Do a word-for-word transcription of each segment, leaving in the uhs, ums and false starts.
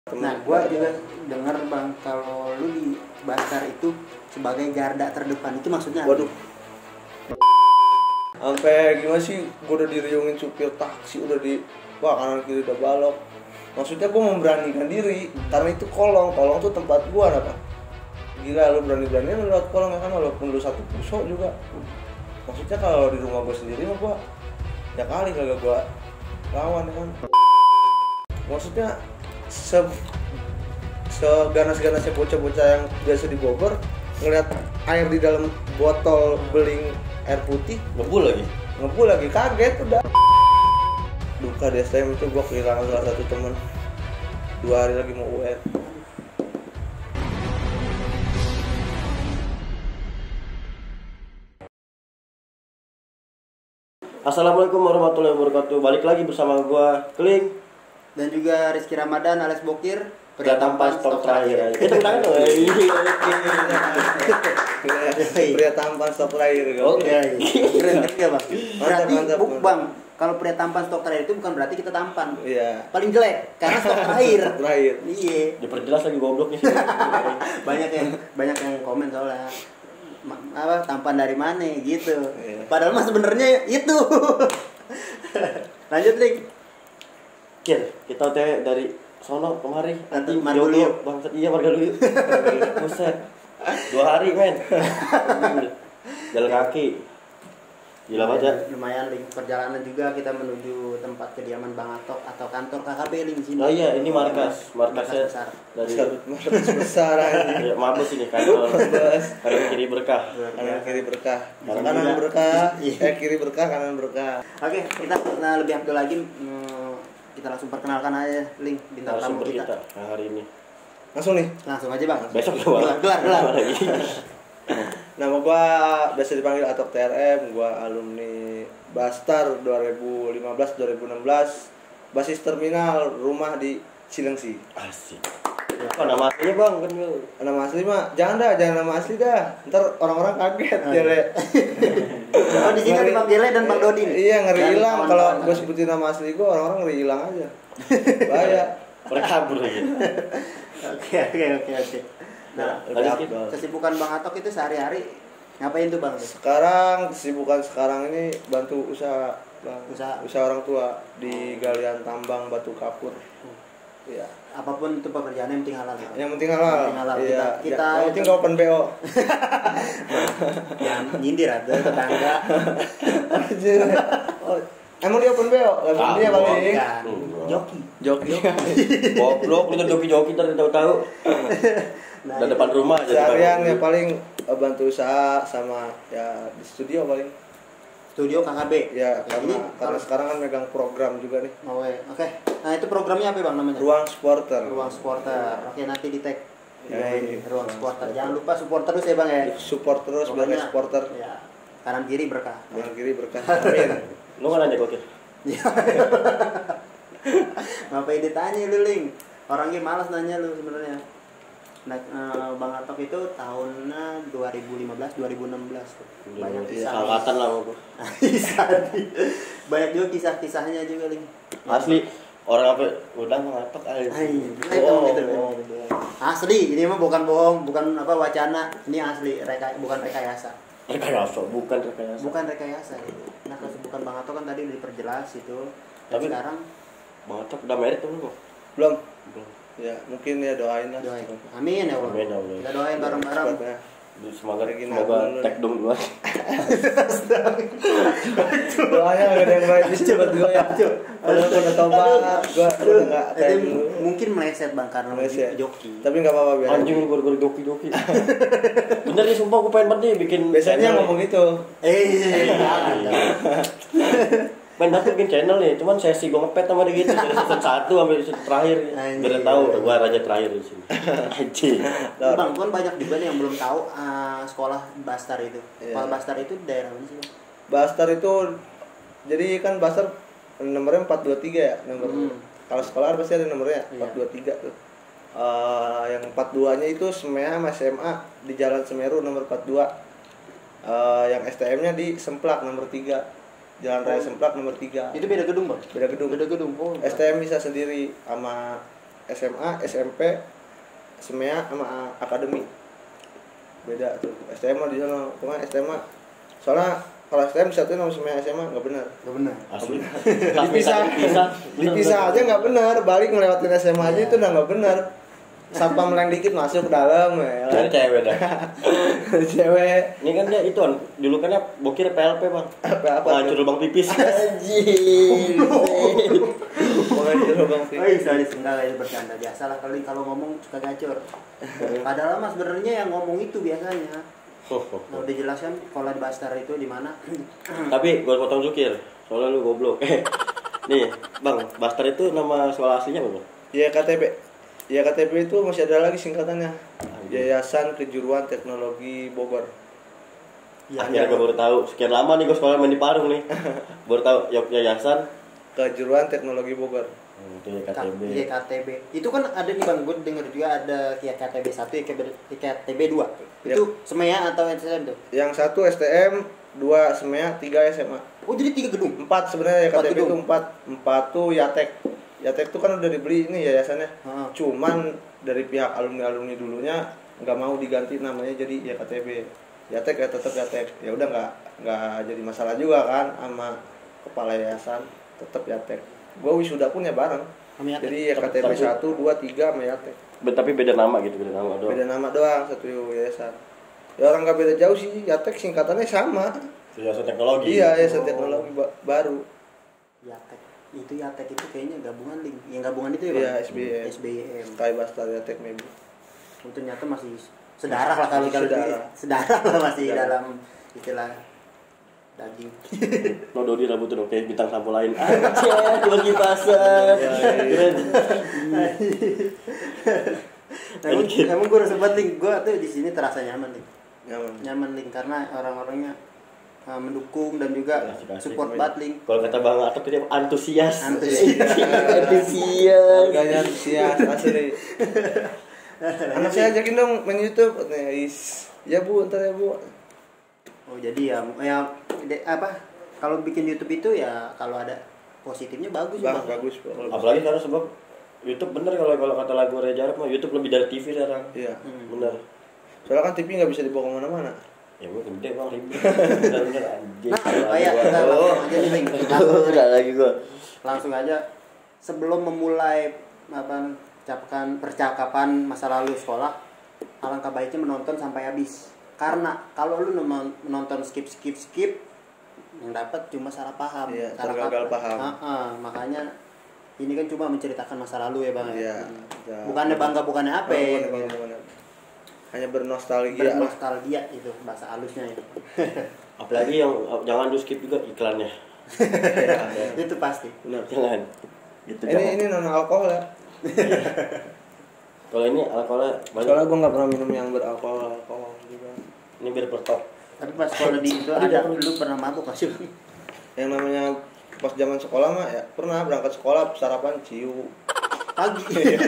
Nah, gua juga dengar bang kalau lu di Bastar itu sebagai garda terdepan, itu maksudnya apa? Waduh. Sampai gimana sih, gue udah diriungin supir taksi, udah di wah kanan kiri udah balok. Maksudnya gue memberanikan diri karena itu kolong, kolong tuh tempat gue apa? Gila, lu berani-beranian lu lewat kolong ya kan, walaupun lu satu pusok juga. Maksudnya kalau di rumah gue sendiri mah gue ya kali kagak gue lawan ya kan. Maksudnya se seganas-ganasnya bocah-bocah yang biasa di Bogor ngeliat air di dalam botol beling air putih ngebul lagi ngebul lagi kaget udah. Duka di S T M itu gue kehilangan salah satu teman, dua hari lagi mau U N. Assalamualaikum warahmatullahi wabarakatuh. Balik lagi bersama gua Kling Dan juga Rizky Ramadan alias Bokir, pria tampan stok terakhir. Kita tangan dong. Pria tampan stok terakhir. Oke. Keren keren ya bang. Berarti mantap, buk mantap. bang, kalau pria tampan stok terakhir itu bukan berarti kita tampan. Iya. Paling jelek karena stok terakhir. Stok terakhir. Iya. Diperjelas lagi goblok nih. Banyak yang banyak yang komen soalnya. Ma- apa tampan dari mana gitu. Iya. Padahal mah sebenarnya itu. Lanjut Rik. Kir, kita O T W dari sono kemari. Nanti Margoluyuk. bangsat iya Margoluyuk. Buset. Dua hari men. Jalan kaki. Gila banget ya. Lumayan Rik, perjalanan juga kita menuju tempat kediaman Bang Atok atau kantor K K B Rik di sini. Oh iya, ini markas, markasnya besar. dari Markas besar aja. ya, mabes ini kantor. Kanan kiri berkah. Kanan kiri berkah. Kanan Kanan juga. berkah. Iya. Eh kiri berkah, kanan berkah. Oke, kita nah, lebih abdul lagi hmm, kita langsung perkenalkan aja Link bintang tamu Narasumber kita. kita nah, hari ini. Langsung nih. Langsung aja Bang. Besok Gelar, gelar, gelar. lagi. Nama gua biasa dipanggil Atok T R M, gua alumni Bastar dua ribu lima belas dua ribu enam belas, basis terminal, rumah di Cilengsi. Asik. Oh, nama aslinya Bang kan lu. Nama asli mah jangan dah, jangan nama asli dah. Ntar orang-orang kaget ya, Le. Oh, di sini ada Bang Gele dan Bang Dodi nih. Iya, ngeri Dan hilang kawan-kawan kalau lain. gua sebutin nama asli gua, orang-orang ngeri hilang aja. Bahaya. Mereka kabur lagi. Oke, oke, oke, oke. Nah, Lebih lanjut, afdal. kesibukan Bang Atok itu sehari-hari ngapain tuh Bang? Sekarang kesibukan sekarang ini bantu usaha, Bang. Usaha. Usaha orang tua di galian tambang batu kapur. Iya. Apapun itu pekerjaan yang penting halal. Bang. Yang penting halal. Yang penting halal. Iya. Kita- kita- yang penting gak open B O. Yang nyindir ada tetangga. Anjir. Oh, emang dia open B O? Lah Ah, dia paling Bukan. Joki. joki. Goblok lu joki-joki tadi tahu-tahu. Nah, Dan itu. depan rumah aja. Seharian depan ya paling eh, bantu usaha sama ya di studio paling. Studio K K B. Ya Oke, karena ini karena kalau- sekarang kan megang program juga nih. Oh, iya. Oke. Nah, itu programnya apa Bang namanya? Ruang supporter. Ruang supporter. Oke, nanti di tag. Ya, ini. Ruang supporter. Jangan lupa support terus ya Bang ya. Support terus sebagai Pokoknya, supporter. Ya. Kanan kiri berkah. Kanan kiri berkah. Amin. Lu kan nanya gokil. Ngapain ditanya lu, Ling? Orangnya malas nanya lu sebenarnya. Nah, eh, Bang Atok itu tahunnya dua ribu lima belas dua ribu enam belas tuh. Banyak kisah. Angkatan lah gua. Kisah. Banyak juga kisah-kisahnya juga, Ling. Asli orang apa udah ngatok aja. Hai, Oh, gitu, oh. Asli, ini mah bukan bohong, bukan apa wacana. Ini asli, reka, bukan rekayasa. Rekayasa, bukan rekayasa. Bukan rekayasa gitu. Nah, kesibukan Bang Atok kan tadi udah diperjelas itu. Dan Tapi- sekarang Bang Atok udah merit tuh lu. Belum. Belum. Ya mungkin ya doain lah. doain. Amin ya Allah. Amin ya Allah. Kita doain bareng-bareng. Supportnya. Semoga Regina semoga dulu nih. tag dong dua. Doanya gak ada yang baik cepat gue ya. Kalau gue udah tobat, gue udah nggak kayak Itu dulu. mungkin meleset Bang karena Meleset. joki. Tapi nggak apa-apa biar. Anjing lu gara-gara joki-joki. Bener nih sumpah gua pengen banget nih bikin Biasanya channel ngomong nih. gitu. Eh, jangan. Pengen banget bikin channel nih, cuman sesi gua ngepet sama dia gitu dari season satu sampai season terakhir. Anjing. Biar tahu gua raja terakhir di sini. Anjing. Bang, kan banyak juga nih yang belum tahu uh, sekolah Bastar itu. Iya. Sekolah Bastar itu daerah mana sih, Bang? Bastar itu jadi kan Bastar nomornya empat dua tiga ya nomor. Hmm. Kalau sekolah pasti ada nomornya Iya. empat dua tiga tuh. Eh, yang empat dua-nya itu SEMEA sama S M A di Jalan Semeru nomor empat dua. Eh, yang S T M-nya di Semplak nomor tiga. Jalan Raya Semplak nomor tiga. Itu beda gedung, Bang. Beda gedung. Beda gedung. Oh. S T M bisa sendiri sama S M A, S M P, S M A sama akademi. Beda tuh. S T M di sana, cuma S T M soalnya kalau S T M satu nama S M A S M A nggak benar. Nggak benar. Asli. Dipisah, dipisah. dipisah aja nggak benar. Balik ngelewatin S M A aja itu udah nggak benar. Satpam meleng dikit masuk ke dalam ya. Kan cewek dah. Cewek. Ini kan dia itu kan dulu kan bokir P L P, Bang. Apa apa? Penghancur lubang pipis. Anjing. Penghancur lubang Oh pipis. iya, sorry, enggak itu bercanda biasa lah kali kalau ngomong suka gacor. Padahal mas sebenarnya yang ngomong itu biasanya. Nah, udah jelaskan kalau di Bastar itu di mana? Tapi gua potong Zukir, soalnya lu goblok. Nih, Bang, Bastar itu nama sekolah aslinya apa, Bang? Ya K T P. Ya K T P itu masih ada lagi singkatannya. Yayasan Kejuruan Teknologi Bogor. Ya, Akhirnya gue baru tahu. Sekian lama nih gue sekolah main di Parung nih. Baru tahu ya yayasan Kejuruan Teknologi Bogor. Hmm, itu ya K T B. Iya K T B. Itu kan ada nih Bang, gue denger juga ada ya K T B satu, ya K T B dua. Ya. Itu semea atau S M tuh? Yang satu S T M, dua S M A, tiga S M A. Oh jadi tiga gedung. Empat sebenarnya ya Empat K T P itu gedung. empat. Empat tuh Yatek. Yatek tuh kan udah dibeli ini yayasannya. Heeh. Cuman dari pihak alumni-alumni dulunya nggak mau diganti namanya jadi ya K T B. Yatek ya tetap Yatek. Ya udah nggak nggak jadi masalah juga kan sama kepala yayasan, tetap Yatek. Gua wisuda pun ya bareng. Sama Yatek. Jadi ya K T P satu, dua, tiga sama Yatek. Be- Tapi beda nama gitu, beda nama doang. Beda nama doang satu yayasan. Ya orang nggak beda jauh sih, Yatek singkatannya sama. Yayasan teknologi. Iya, yayasan teknologi ba- baru. Yatek. Itu Yatek itu kayaknya gabungan link. Yang gabungan itu ya Bang? Iya, S B Y M. S B Y M. Sky Bastar Yatek maybe. Oh, ternyata masih sedarah lah kalau kalau Sedarah. di- sedarah lah masih Sedarah. dalam istilah daging. No Dodi rambut tuh kayak bintang sampo lain. Anjir, cuma kipasan. Keren. Emang, emang gue rasa banget link, gue tuh di sini terasa nyaman link, Nyaman. nyaman link karena orang-orangnya uh, mendukung dan juga Asik-asik. support banget link. Kalau kata Bang Atok tadi antusias. Antusias. Antusias. Harganya antusias asli. Anak saya ajakin dong main YouTube. Nih, is. Ya Bu, ntar ya Bu. Oh jadi ya, ya de- apa? Kalau bikin YouTube itu ya kalau ada positifnya bagus Bang, Bang. bagus Bang. Apalagi karena sebab YouTube bener kalau kalau kata lagu Reza Arab mah YouTube lebih dari T V sekarang. Iya. Hmm. Bener. Soalnya kan T V nggak bisa dibawa kemana-mana. Ya gue gede Bang ribet. Bener-bener anjing. Nah, kayak kita langsung aja nih link. Langsung aja. Udah lagi gua. Langsung aja sebelum memulai apa percakapan percakapan masa lalu sekolah, alangkah baiknya menonton sampai habis. Karena kalau lu nom- menonton skip skip skip yang dapat cuma salah paham, Iya, salah tergagal kaprah. paham. Heeh, makanya ini kan cuma menceritakan masa lalu ya Bang. ya? Iya. Hmm. Ya. Bukannya bangga bukannya apa ya, Bukan, bukan, bukan. Hanya bernostalgia lah. bernostalgia itu bahasa halusnya itu. Apalagi yang jangan lu skip juga iklannya. Itu pasti. Benar, jangan. Gitu Ini jangan. ini non alkohol ya. Kalau ini alkoholnya banyak. Soalnya gua nggak pernah minum yang beralkohol alkohol juga. Ini biar pertok. Tapi pas sekolah di itu ada lu pernah mabuk gak sih? Yang namanya pas zaman sekolah mah ya pernah berangkat sekolah sarapan ciu. Pagi.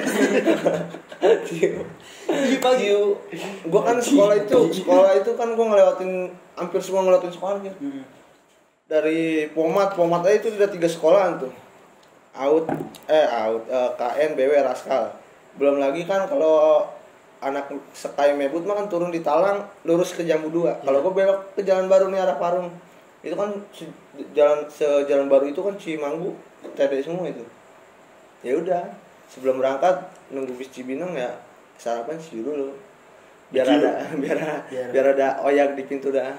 Ciu. Ciu. Gua kan sekolah itu, sekolah itu kan gua ngelewatin hampir semua ngelewatin sekolah gitu. Hmm. Dari Pomat, Pomat aja itu udah tiga sekolahan tuh. Out, eh out, eh, K N, B W, Raskal. Belum lagi kan kalau anak Sekai Mebut mah kan turun di Talang, lurus ke Jambu dua. Kalau gua belok ke Jalan Baru nih arah Parung. Itu kan se- jalan sejalan baru itu kan Cimanggu, T D semua itu. Ya udah, sebelum berangkat nunggu bis Cibinong ya sarapan ciu dulu. Biar Ciu. ada biar Biar- biar ada oyak di pintu dah.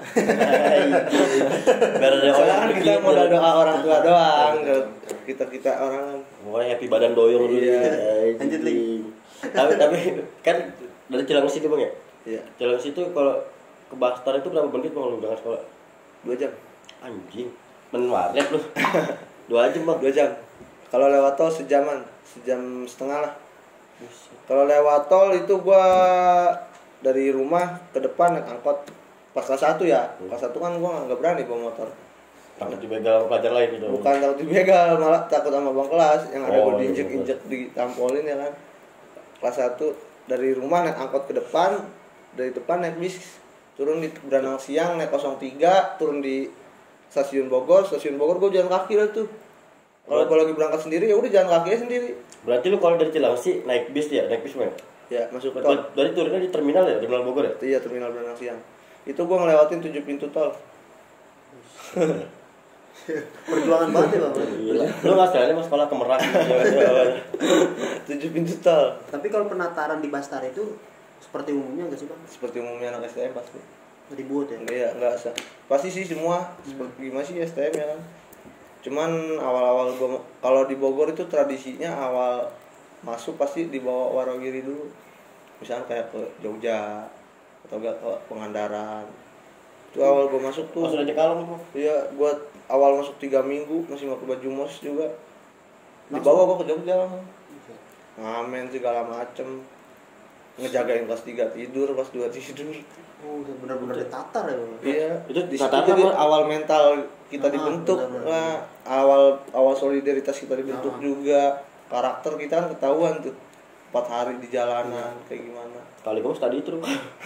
Biar ada Soalnya kan orang kita modal doa orang tua doang. Kita kita orang Pokoknya happy badan doyong dulu. Iya. Lanjut, Ling. Tapi tapi kan dari Cilangas itu Bang ya? iya Cilangas itu kalau ke Bastar itu berapa menit Bang lu berangkat sekolah? dua jam Anjing. Men warnet lu. Dua jam Bang. dua jam. Kalau lewat tol sejaman, sejam setengah lah. Kalau lewat tol itu gua dari rumah ke depan naik angkot pas kelas satu ya. Kelas satu kan gua nggak berani bawa motor. Takut dibegal pelajar lain gitu. Bukan takut dibegal, malah takut sama bang kelas yang ada Oh, gua iya, diinjek-injek ditampolin ya kan. Kelas satu dari rumah naik angkot ke depan, dari depan naik bis turun di Beranang Siang naik nol tiga, turun di stasiun Bogor, stasiun Bogor gua jalan kaki lah tuh. Kalau gue lagi berangkat sendiri ya udah jalan kaki aja sendiri. Berarti lu kalau dari Cilengsi naik bis ya, naik bis mana? Ya masuk Ber- tol. Dari turunnya di terminal ya, terminal Bogor ya? Iya terminal Berenang Siang. Itu gue ngelewatin tujuh pintu tol. Perjuangan banget ya bang. Gila. Lu nggak sekalian mau sekolah ke Merak? tujuh pintu tol. Tapi kalau penataran di Bastar itu seperti umumnya nggak sih bang? Seperti umumnya anak S T M pasti. Ribut ya. Iya enggak sa- pasti sih semua seperti gimana sih S T M ya kan. Cuman awal-awal gua kalau di Bogor itu tradisinya awal masuk pasti dibawa Warawiri dulu. Misalnya kayak ke Jogja atau enggak ke Pangandaran. Itu awal gua masuk tuh. Pas udah Cikalong tuh. Iya, gua awal masuk tiga minggu masih pakai baju mos juga. Dibawa gua ke Jogja langsung. Ngamen segala macem. Ngejagain kelas tiga tidur, kelas dua tidur. Oh benar-benar ditatar ya bang. Iya, Itu di situ tataran jadi apa? awal mental kita Ah, dibentuk, benar-benar. nah, awal awal solidaritas kita dibentuk Ah. juga, karakter kita kan ketahuan tuh empat hari di jalanan kayak gimana. Kali kamu study tour.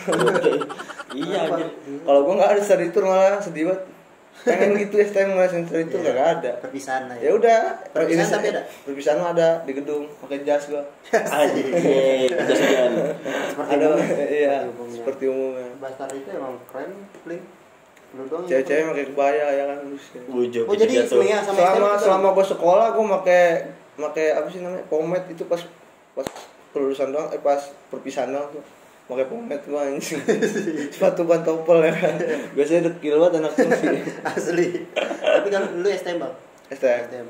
Iya anjir. Kalau gua nggak ada study tour malah sedih banget. Pengen gitu S T M ngerasain study tour Iya. nggak ada. Perpisahan lah Ya udah, Perpisahan ini- tapi ada? Perpisahan mah ada di gedung, pakai jas gua. Anjir. Kejadian. Seperti Ada, umumnya. iya, Seperti umumnya. seperti umumnya. Bastar itu emang keren, Link. Lu doang. yang Cewek-cewek keren. pakai kebaya ya kan. Terus- Bujuk. Oh jadi jatuh. selingan sama selama S M P selama gue sekolah gue pakai pakai apa sih namanya pomade itu pas pas kelulusan doang eh pas perpisahan doang tuh pakai pomade gue anjing sepatu pantopel ya kan biasanya dekil banget anak tuh sih asli. Tapi kan lu S T M bang. S T M. S T M.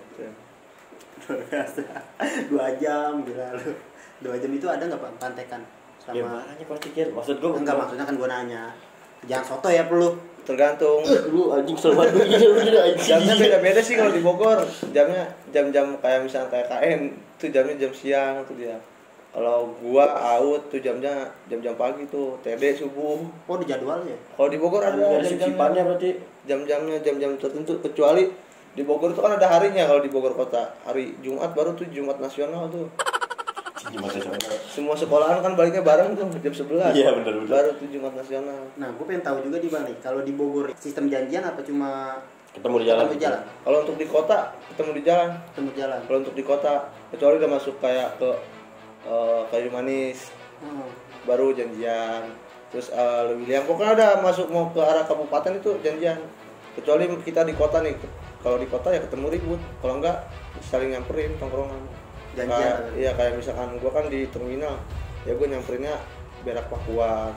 Luar biasa. Dua jam gila lu. Dua jam itu ada nggak pak pantekan Ya sama? makanya pasti kira. Maksud gua Enggak maksudnya kan gua nanya. Jangan soto ya perlu. tergantung lu anjing selalu begini begini jamnya anjing. beda-beda sih kalau di Bogor jamnya jam-jam kayak misalnya kayak K N itu jamnya jam siang tuh dia kalau gua out tuh jamnya jam-jam pagi tuh T D subuh. Oh di jadwalnya. Kalau di Bogor ada Ada jam-jamnya. sip-sipannya berarti. jam-jamnya jam-jam tertentu kecuali di Bogor itu kan ada harinya kalau di Bogor kota hari Jumat baru tuh Jumat nasional tuh Gimana soalnya? semua sekolahan kan baliknya bareng tuh jam sebelas Iya, bener, bener. baru tuh Jumat nasional. Nah, gue pengen tahu juga di Bali. Kalau di Bogor sistem janjian apa cuma Ketemu di jalan. ketemu jalan? Kalau untuk di kota ketemu di jalan. Ketemu jalan. Kalau untuk di kota kecuali udah masuk kayak ke eh, Kayu Manis Hmm. baru janjian. Terus eh, lebih yang pokoknya udah masuk mau ke arah kabupaten itu janjian. Kecuali kita di kota nih. Kalau di kota ya ketemu ribut. Kalau enggak saling nyamperin tongkrongan. Janjian. Kayak, iya kayak misalkan gua kan di terminal ya gua nyamperinnya berak Pakuan.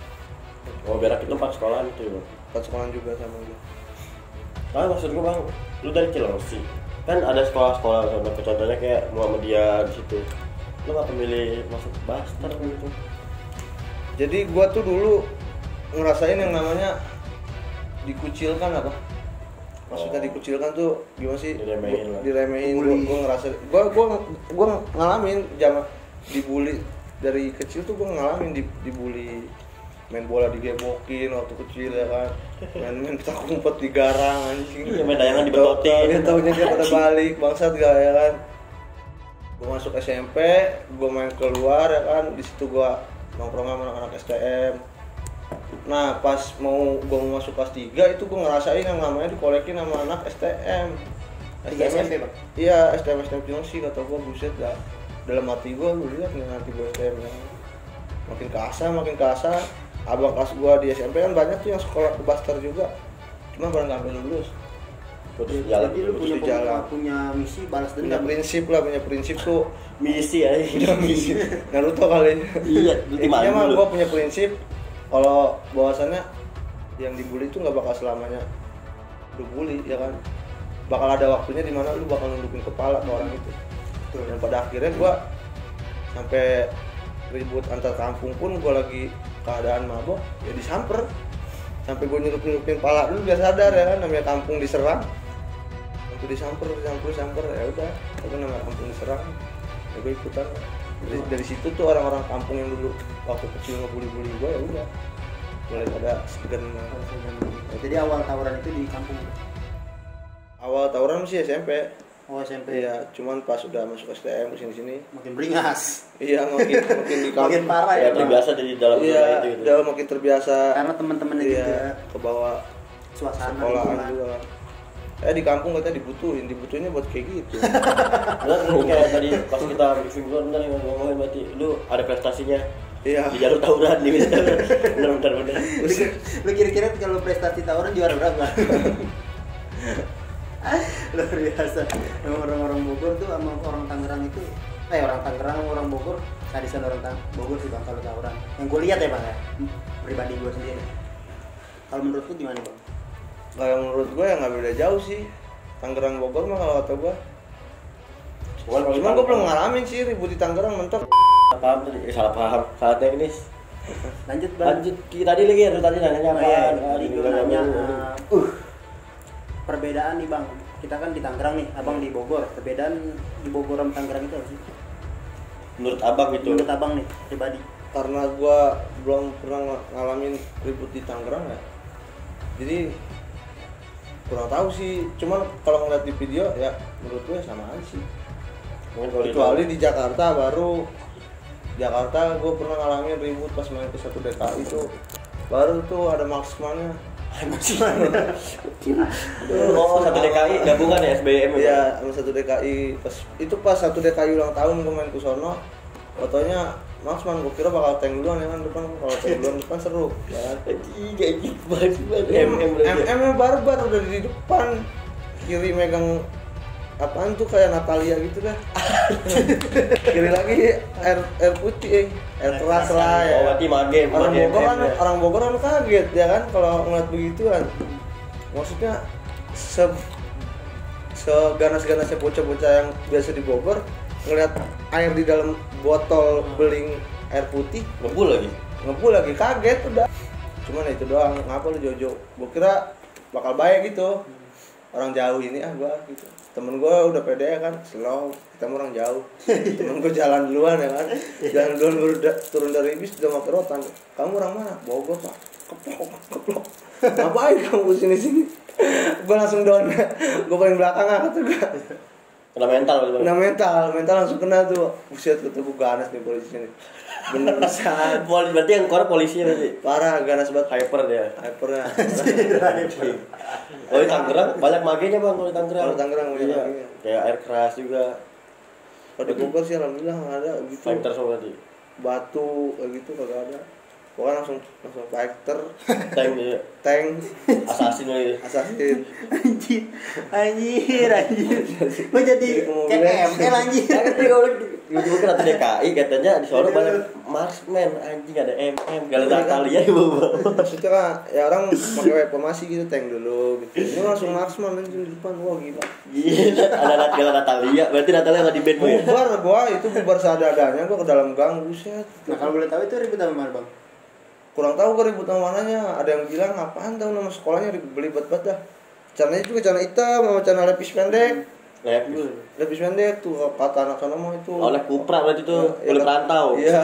Oh berak itu empat sekolahan itu ya. Pas sekolahan juga sama gua. Nah maksud gua bang, lu dari Cilengsi kan ada sekolah-sekolah contohnya kayak Muhammadiyah di situ. Lu nggak pemilih masuk Bastar gitu? Jadi gua tuh dulu ngerasain yang namanya dikucilkan apa? Maksudnya Oh. dikucilkan tuh gimana sih? Diremehin Gua- lah. Diremehin. Gua, Bully. gua ngerasa gua gua gua ngalamin zaman dibully dari kecil tuh gua ngalamin di, dibully main bola digebokin waktu kecil ya kan main-main petak umpet di garang anjing Iya, main layangan dibetotin. dia taunya dia pada balik bangsat gak ya kan gua masuk S M P gua main keluar ya kan di situ gua nongkrong sama anak-anak S T M. Nah pas mau gua mau masuk kelas tiga itu gua ngerasain yang namanya dikolekin sama anak S T M. Tiga S M P, Bang? Iya S T M S T M Cilengsi kata gua buset dah. Dalam hati gua lu lihat nih nanti gua S T M nya makin kasar makin kasar. Abang kelas gua di S M P kan banyak tuh yang sekolah ke Bastar juga. Cuma barang nggak sampai lulus. Terus jalan Jadi lu terus punya di jalan. pem- punya misi balas Punya dendam. prinsip lah, punya prinsip tuh. misi ya. misi. Naruto kali. Iya, lu Intinya dimana mah dulu? gua punya prinsip kalau bahwasannya yang dibully itu nggak bakal selamanya lu bully ya kan. Bakal ada waktunya di mana lu bakal nundukin kepala ke orang itu. Betul. Dan pada akhirnya gua sampai ribut antar kampung pun gua lagi keadaan mabok ya disamper. Sampai gua nyurup-nyurupin pala dulu biar sadar ya kan namanya kampung diserang. Sampai disamper, disamper, disamper ya udah. Tapi namanya kampung diserang ya gua ikutan. Dari, dari situ tuh orang-orang kampung yang dulu waktu kecil ngebully-bully gua ya udah mulai pada segan. Jadi awal tawuran itu di kampung. Awal tawuran sih S M P. Oh S M P. Iya, cuman pas udah masuk S T M kesini-sini, Makin beringas. iya makin makin di Makin kampung. parah ya. Ya terbiasa di dalam zona Iya, itu gitu. udah makin terbiasa. Karena teman-temannya Iya, gitu ya. ke bawah Suasana sekolahan lingkungan. juga. Eh di kampung katanya dibutuhin, dibutuhinnya buat kayak gitu. Benar kayak tadi pas kita briefing dulu bentar ngomongin berarti lu ada prestasinya. Iya. Di jalur tawuran nih bener bener bener. Lu, lu kira-kira kalau prestasi tawuran juara berapa? Luar biasa. Emang orang-orang Bogor tuh sama orang Tangerang itu, eh orang Tangerang sama orang Bogor, sadisan orang Tang Bogor sih bang kalau tawuran. Yang gue lihat ya bang ya, pribadi gue sendiri. Kalau menurut lu gimana bang? Kalau menurut gue ya nggak beda jauh sih. Tangerang Bogor mah kalau kata gue. Cuman gue belum ngalamin sih ribut di Tangerang mentok. Paham tadi, eh, salah paham, salah teknis. Lanjut bang. Lanjut kita tadi lagi harus tadi nanya apa? Oh, iya. Tadi gue nanya uh, uh, perbedaan nih bang. Kita kan di Tangerang nih, abang di Bogor. Perbedaan di Bogor sama Tangerang itu apa sih? Menurut abang itu. Menurut abang nih pribadi. Karena gue belum pernah ngalamin ribut di Tangerang ya. Jadi kurang tahu sih. Cuman kalau ngeliat di video ya menurut gue sama aja sih. Kecuali di Jakarta baru. Jakarta gue pernah ngalamin ribut pas main ke satu D K I itu. Baru tuh ada marksman-nya. Oh, satu D K I gabungan ya S B M ya? Iya, sama satu D K I. Pas itu pas satu D K I ulang tahun gue main ke sono. Fotonya marksman, gue kira bakal tank duluan ya kan depan. Kalau tank duluan depan seru. Ya. Tiga gig banget M M M M barbar udah di depan. Kiri megang apaan tuh kayak Natalia gitu dah. Kiri lagi air air putih, eh. air keras lah ya. Oh, berarti mage, Orang mage Bogor kan, ya. orang Bogor kan kaget ya kan kalau ngeliat begituan. Maksudnya se seganas-ganasnya bocah-bocah yang biasa di Bogor ngeliat air di dalam botol beling air putih, ngebul lagi. ngebul lagi kaget udah. Cuman itu doang, ngapa lu Jojo? Gua kira bakal baik gitu. Orang jauh ini ah gua gitu. Temen gue udah pede ya kan, slow, kita orang jauh. Temen gue jalan duluan ya kan, jalan duluan baru da- turun dari bis udah mampir rotan. Kamu orang mana? Bogor pak. Keplok, keplok. Ngapain kamu sini sini? Gue langsung down, gue paling belakang ah kata gue. Kena mental betul. Kena mental, mental langsung kena tuh. Buset kata gue ganas nih polisi ini. Bener saat. Pol berarti yang korek polisinya berarti. Parah ganas banget. Hyper dia. Hypernya. Oh di Tangerang banyak magenya bang kalau di Tangerang. Kalau Tangerang banyak iya. magenya. Kayak air keras juga. Kalau di Bogor sih alhamdulillah nggak ada gitu. Fighter semua berarti. Batu kayak gitu kagak ada. Pokoknya langsung langsung fighter, Tank dia. tank, Assassin lagi. assassin. Anjir, anjir, anjir. Gue jadi kayak M L anjir. Ngerti gue tiba-tiba kan ada D K I katanya di Solo banyak marksman anjing ada M M galau Natalia di bawah. Maksudnya kan ya orang pakai weapon masih gitu tank dulu gitu. Ini langsung marksman langsung di depan, wah gila. Gila ada galau Natalia berarti Natalia nggak di band bu ya? Bubar gua itu bubar seadanya gua ke dalam gang buset. Nah kalau boleh tahu itu ribut sama mana bang? Kurang tahu gua ribut sama mananya. Ada yang bilang apaan tahu nama sekolahnya belibet banget dah. Celananya juga celana hitam sama celana lepis pendek. Lepis. Lepis pendek tuh kata anak sana mah itu. Oleh Kupra berarti tuh kulit rantau. Iya.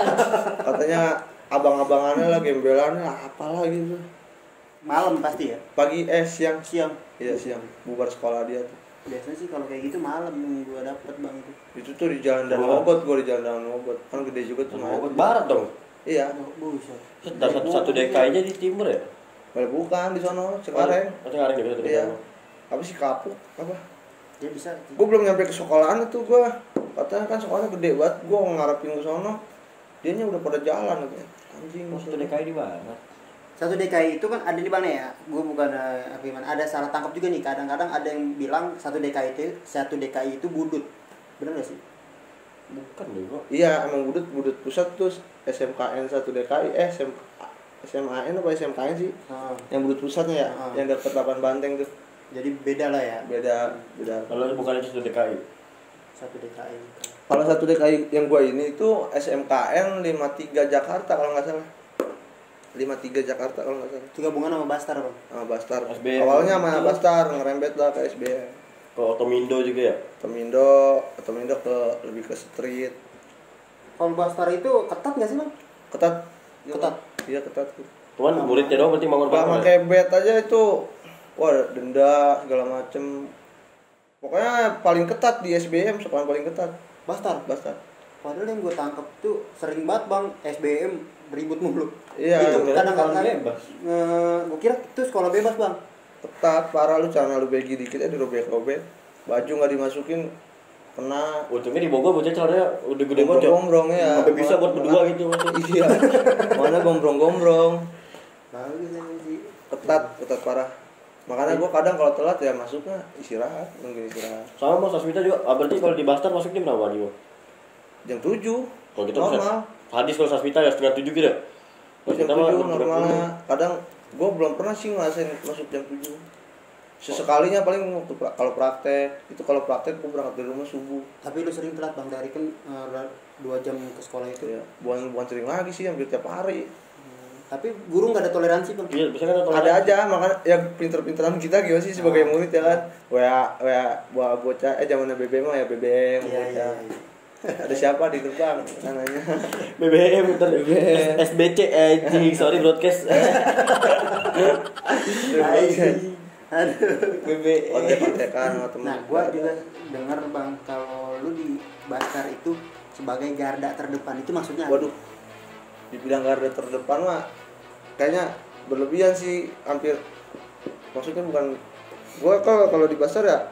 Katanya abang-abangannya lah, gembelannya lah, apalah gitu. Malam pasti ya? Pagi eh siang. Siang? Iya siang. Bubar sekolah dia tuh. Biasanya sih kalau kayak gitu malam yang gue dapet bang itu. Itu tuh di jalan Dan Mogot, gua di jalan Dan Mogot. Kan gede juga tuh. Mau ke barat dong. Iya. Buset. Sekitar satu satu D K I-nya di timur ya? Balik bukan di sono, Cekareng. Oh, Cekareng juga satu D K I. Iya. Apa sih kapuk? Apa? Ya bisa. Gua belum nyampe ke sekolahan itu gua. Katanya kan sekolahnya gede banget. Gua ngarepin ke sono. Dianya udah pada jalan katanya. Anjing. Oh, satu D K I di mana? Satu D K I itu kan ada di mana ya? Gue bukan uh, apa gimana. Ada salah tangkap juga nih. Kadang-kadang ada yang bilang satu D K I itu satu D K I itu budut. Bener gak sih? Bukan deh kok. Iya, emang budut budut pusat tuh S M K N satu D K I eh S M S M A N apa S M K N sih? Hmm. Yang budut pusatnya ya, Hmm. yang dapat delapan banteng tuh. Jadi beda lah ya. Beda beda. Kalau bukan itu satu D K I. Satu D K I. Kalau satu D K I yang gua ini itu S M K N lima tiga Jakarta kalau nggak salah. lima tiga Jakarta kalau nggak salah. Itu gabungan sama Bastar bang. Sama Bastar. S B M. Awalnya sama Bastar ngerembet lah ke S B M. Ke Otomindo juga ya? Temindo, Temindo ke lebih ke street. Kalau Bastar itu ketat gak sih bang? Ketat. Ketat. Iya ketat. Cuman muridnya doang berarti bangun Gak bangun. pakai bet aja itu. Wah, denda segala macem. Pokoknya paling ketat di S B M, sekolah paling ketat. Bastar. Bastar. Padahal yang gue tangkep tuh sering banget bang S B M ribut mulu. Iya, itu bener. kadang-kadang Sekolah bebas. gue kira itu sekolah bebas bang. ketat parah, lu celana lu baggy dikit aja dirobek-robek, baju nggak dimasukin kena. Untungnya di Bogor bocah celananya udah gede banget ya. Gombrong ya. Sampai bisa buat berdua gitu maksudnya. Iya. Mana gombrong-gombrong. Bagus emang sih. Ketat, ketat parah. Makanya gua kadang kalau telat ya masuknya istirahat, nungguin istirahat. Sama Mas Asmita juga. Ah, berarti kalau di Bastar masuknya berapa nih? Jam tujuh. Kalau kita normal. bisa hadis kalau Sasmita ya setengah tujuh gitu. Kalau Jam kita mah tujuh normalnya. Kadang gua belum pernah sih ngerasain masuk jam tujuh. Sesekalinya paling waktu pra- kalau praktek, itu kalau praktek gua berangkat dari rumah subuh. Tapi lu sering telat Bang dari kan uh, dua jam ke sekolah itu. Ya, bukan bukan sering lagi sih, hampir tiap hari. Hmm. Tapi guru nggak ada toleransi Bang. Iya, biasanya kan Ada aja, makanya ya pinter-pinteran kita gimana sih sebagai murid ya kan. Wa wa buah bocah eh zamannya B B M mah ya B B M Iya, iya, bocah. iya. Ada siapa di gerbang namanya? B B M ntar B B M. S B C anjing, sorry broadcast. Anjing. Aduh. B B M. Kontek-kontekan sama temen. Nah, gua juga dengar Bang kalau lu di Bastar itu sebagai garda terdepan itu maksudnya apa? Waduh. Dibilang garda terdepan mah kayaknya berlebihan sih, hampir maksudnya bukan gua kalau kalau di Bastar ya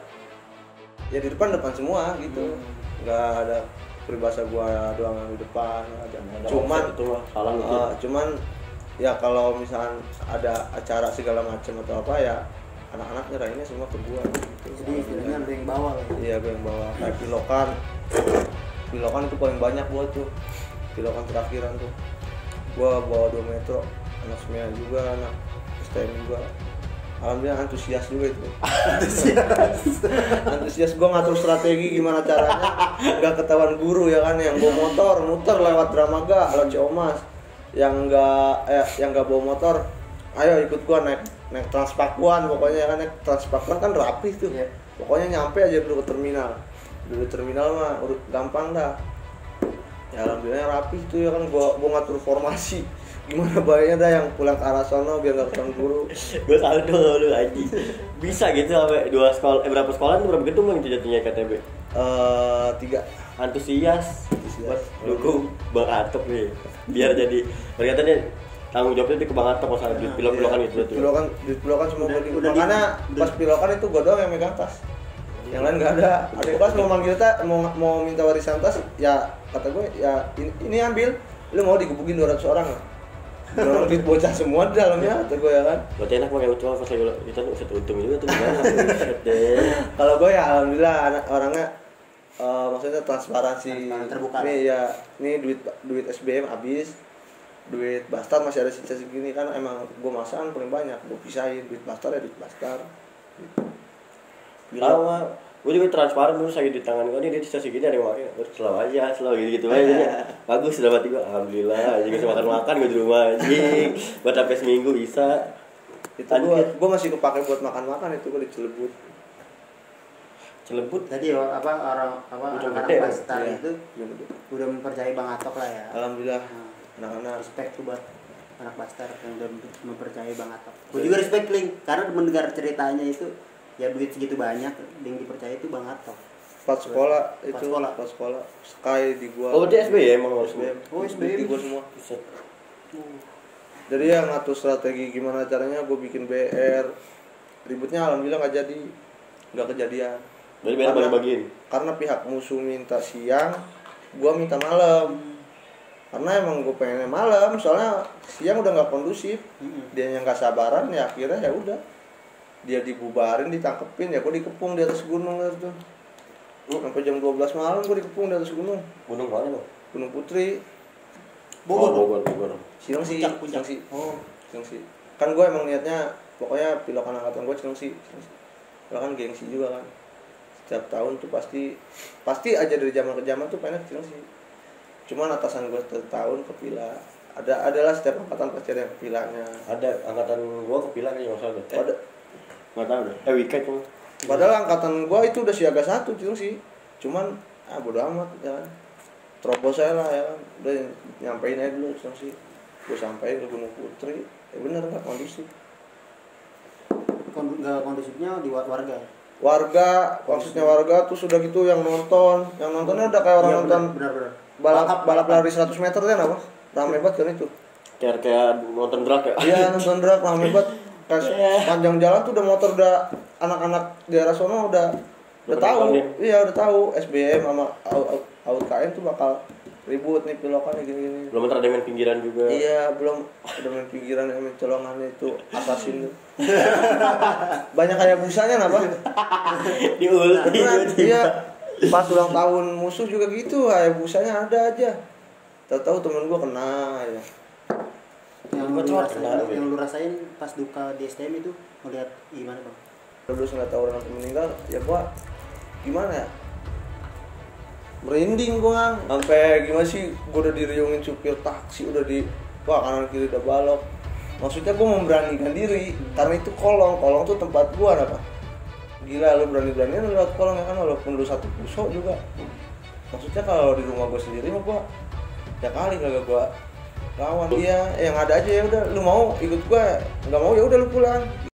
ya di depan depan semua gitu. Nggak ada peribahasa gua doang yang di depan ada. Cuman itu mah salah gitu. Uh, cuman ya kalau misalkan ada acara segala macam atau apa ya anak-anak nyerahinnya semua ke gua gitu. Jadi filmnya lu yang bawa lah. Iya gua yang bawa kayak pilokan. Pilokan itu paling banyak gua tuh. Pilokan terakhiran tuh. Gua bawa dua metro, anak semia juga, anak S T M juga. Alhamdulillah antusias juga itu. Antusias. Antusias gua ngatur strategi gimana caranya enggak ketahuan guru ya kan, yang bawa motor muter lewat Dramaga, lewat Ciomas. Yang enggak eh yang enggak bawa motor, ayo ikut gua naik naik Transpakuan, pokoknya kan naik Transpakuan kan rapi tuh. Iya. Pokoknya nyampe aja dulu ke terminal. Dulu terminal mah urut gampang dah. Ya alhamdulillah rapi tuh ya kan, gua gua ngatur formasi. Gimana baiknya dah yang pulang ke arah sono biar enggak ketemu guru. Gue saldo lu anjing. Bisa gitu sampai dua sekolah eh berapa sekolah itu berapa gedung Bang itu jatuhnya K T B? Eh tiga. Antusias Antusias. buat dukung Bang Atop nih. Biar jadi berkatanya tanggung jawabnya itu ke Bang Atop masalah duit pilok-pilokan gitu tuh. Pilokan, duit pilokan semua Udah- gua di- udah di- makanya udah- pas pilokan itu gua doang yang megang tas. Yang lain nggak ada. Adik kelas mau manggil tas, mau mau minta warisan tas, ya kata gue ya ini, ini ambil. Lu mau digebukin dua ratus orang nggak? Orang duit bocah semua di dalamnya, kata gue ya kan. Berarti enak pakai utuh pas lagi kita tuh set untung juga tuh gimana. Buset deh. Kalau gue ya alhamdulillah anak orangnya eh, maksudnya transparansi. Transparan, terbuka. Nih ya, nih duit duit S B M habis. Duit Bastar masih ada sisa segini kan, emang gue masakan paling banyak. Gue pisahin duit Bastar ya duit Bastar. Gitu. Sama, gue juga transparan dulu sakit di tangan gue nih dia bisa segini ada yang pakai, gue selalu aja, selalu gitu gitu aja. Bagus sudah mati gue, alhamdulillah. Jadi bisa makan makan gue di rumah anjing, buat sampai seminggu bisa. Itu gue gue masih kepake buat makan makan itu gue di Cilebut. Celebut. Tadi ya, apa orang apa Udah anak-anak gede, Bastar iya. itu Cilebut. udah mempercayai Bang Atok lah ya. Alhamdulillah Nah, anak-anak. respect tuh buat anak Bastar yang udah mempercayai Bang Atok. Gue juga respect Link karena mendengar ceritanya itu ya duit segitu banyak yang dipercaya itu Bang Atok. Pas sekolah Pas itu sekolah. pas sekolah Sky di gua. Oh dia S B ya emang S B M. Oh, S B M. Di gua semua. Buset. Jadi ya ngatur strategi gimana caranya gue bikin B R. Ributnya alhamdulillah nggak jadi, nggak kejadian. Dari benar Karena- bagi-bagiin. Karena pihak musuh minta siang, gua minta malam. Karena emang gue pengennya malam, soalnya siang udah nggak kondusif. Dia yang nggak sabaran ya akhirnya ya udah. Dia dibubarin, ditangkepin ya gue dikepung di atas gunung itu. Sampai jam dua belas malam gue dikepung di atas gunung. Gunung mana bang? Gunung Putri. Bogor. Oh, Bogor, Bogor. Cilengsi, Puncak, puncak. Cilengsi. Oh, Cilengsi. Kan gue emang niatnya pokoknya pilokan angkatan gue Cilengsi. Cilengsi. Soalnya kan gengsi juga kan. Setiap tahun tuh pasti pasti aja dari zaman ke zaman tuh pengen ke Cilengsi. Cuman atasan gue setiap tahun ke Pila. Ada adalah setiap angkatan pasti ada yang ke Pilanya. Ada angkatan gua ke Pilar kayaknya nggak salah deh. Pada, Nggak tahu deh. Eh wicket tuh. padahal angkatan gue itu udah siaga satu Cilengsi. Cuman ah bodo amat ya kan. Terobos saya lah ya kan. Udah nyampein aja dulu Cilengsi. Gue sampein ke Gunung Putri. Ya bener nggak kondusif. kondu- nggak kondusifnya di wa- warga. Warga, maksudnya warga tuh sudah gitu yang nonton, yang nontonnya udah kayak orang Iya, nonton benar, benar. balap Balap- balap balapan. lari seratus meter kan apa? Rame banget kan itu. Kayak kayak nonton drag ya. Iya nonton drag rame banget. pas panjang jalan tuh udah motor udah anak-anak daerah sono udah udah Udah tahu, pada iya udah tahu S B M sama A U K M tuh bakal ribut nih pilokannya gini-gini. Belum ntar ada main pinggiran juga. Iya, belum udah main pinggiran yang main colongannya itu asasin tuh. Banyak kayak busanya napa? Di ulti. Beneran, iya. Pas ulang tahun musuh juga gitu, kayak busanya ada aja. Tahu-tahu temen gua kena ya. Yang Gua lu cuma rasain, kenal, yang lu rasain pas duka di S T M itu ngeliat gimana bang? Terus nggak tahu orang tuh meninggal, ya gua gimana ya? Merinding gua, sampai gimana sih? Gua udah diriungin supir taksi, udah di wah kanan kiri udah balok. Maksudnya gua memberanikan diri, karena itu kolong, kolong tuh tempat gua apa? Gila lu berani-beranian lu lewat kolong ya kan, walaupun lu satu pusok juga. Maksudnya kalau di rumah gua sendiri mah gua ya kali kagak gua lawan dia, yang ada aja ya udah lu mau ikut gua, nggak mau ya udah lu pulang